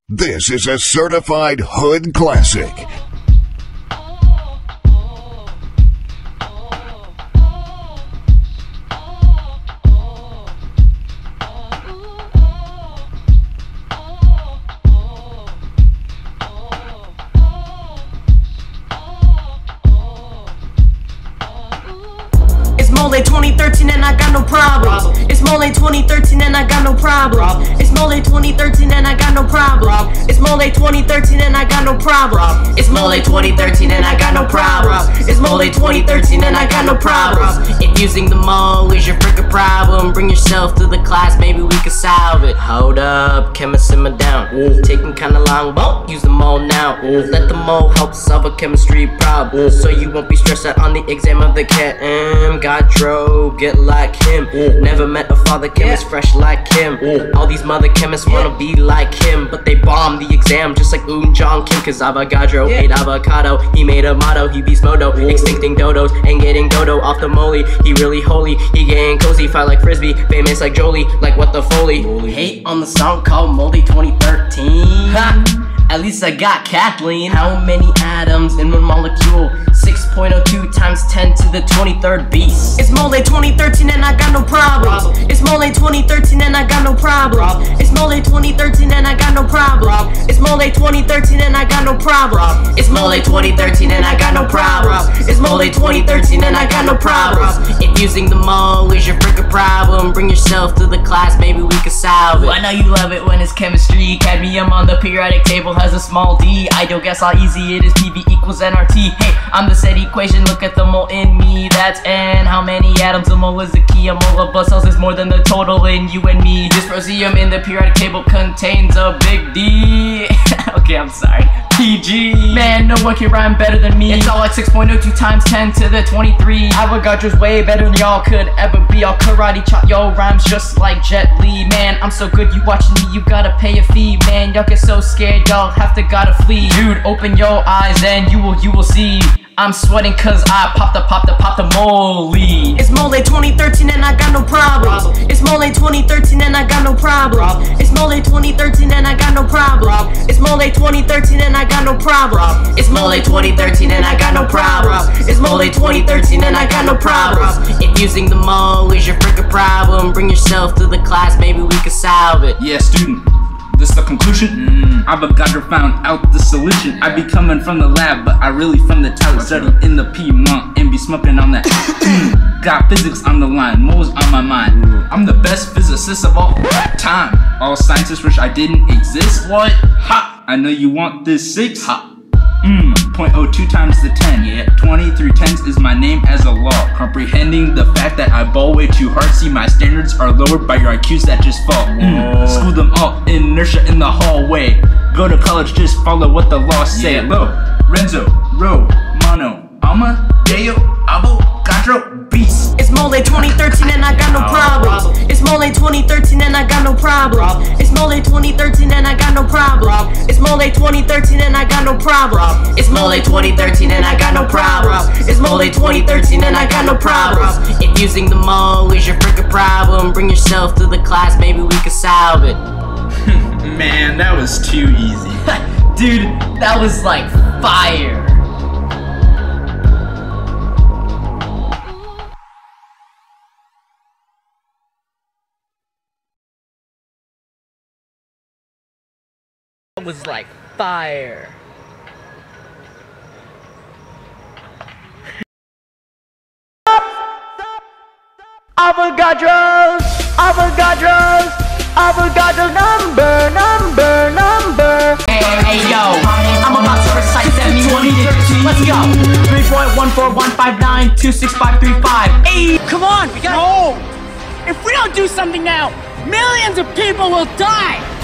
This is a certified hood classic. It's Mole 2013 and I got no problems. It's Mole 2013 and I got no problems. It's Mole 2013 and I got no problems. It's Mole 2013 and I got no problems. It's Mole 2013 and I got no problems. It's Mole 2013 and I got no problems. If using the mole is your freaking problem, bring yourself to the class, maybe we can solve it. Hold up, chemist, simmer down. Taking kinda long, won't use the mole now. Let the mole help solve a chemistry problem, so you won't be stressed out on the exam of the chem. Godro, get like him. Never met a father chemist fresh like him. All these mother chemists wanna be like him, but they bomb the exam just like Oon Jong Kim. Cause Avogadro ate avocado, he made a motto, he beats Modo, extincting dodos and getting dodo off the molly. He really holy, he getting cozy, fight like Frisbee, famous like Jolie, like what the Foley. Hate on the song called Moldy 2013. Ha! At least I got Kathleen. How many atoms in one molecule? 6.02 times 10 to the 23rd beast. It's Mole 2013 and I got no problems. It's Mole 2013 and I got no problems. It's Mole 2013 and I got no problems. It's Mole 2013 and I got no problems. It's Mole 2013 and I got no problems. It's Mole 2013 and I got no problems. If using the mole is your freaking problem, bring yourself to the class, maybe we can solve it. I know you love it when it's chemistry. Cadmium on the periodic table has a small d. I don't guess how easy it is. PV equals nRT. Hey, I'm the said equation, look at the mole in me, that's N. How many atoms? A mole is the key. A mole of blood cells is more than the total in you and me. Dysprosium in the periodic table contains a big D. Okay, I'm sorry. PG. Man, no one can rhyme better than me. It's all like 6.02 times 10 to the 23. Avogadro's way better than y'all could ever be. I'll karate chop yo rhymes just like Jet Li. Man, I'm so good, you watching me, you gotta pay a fee. Man, y'all get so scared, y'all have to gotta flee. Dude, open your eyes and you will see. I'm sweating cause I pop the mole. It's Mole 2013 and I got no problems. It's Mole 2013 and I got no problems. It's Mole 2013 and I got no problems. It's Mole 2013 and I got no problems. It's Mole 2013 and I got no problems. It's Mole 2013 and I got no problems. If using the mole is your freaking problem, bring yourself to the class, maybe we can solve it. Yeah, student. This the conclusion? Avogadro found out the solution. I be coming from the lab, but I really from the tower. Study in the Piedmont and be smoking on that. Got physics on the line, moles on my mind. I'm the best physicist of all time. All scientists wish I didn't exist. What? Ha! I know you want this 6. Ha! 0.02 times the 10. Yeah. 23 tens is my name as a law. Comprehending the fact that I ball way too hard. See, my standards are lowered by your IQs that just fall. School them all, inertia in the hallway. Go to college, just follow what the law say. Yeah. Lo, Renzo, Ro, Mono, Amadeo, Avogadro, Beast. It's Mole 2013 and I got no problems. It's Mole 2013 and I got no problems. It's Mole 2013 and I got no problems. It's Mole 2013 and I got no problems. It's Mole 2013 and I got no problems. It's Mole 2013 and I got no problems. If using the mole is your freaking problem, bring yourself to the class, maybe we can solve it. Man, that was too easy. Dude, that was like fire. That was like fire. Avogadros, Avogadros, Avogadro number. Hey, yo, I'm about to recite 2013. Let's go. 3.14159265535. Hey, Come on, we got. No! If we don't do something now, millions of people will die!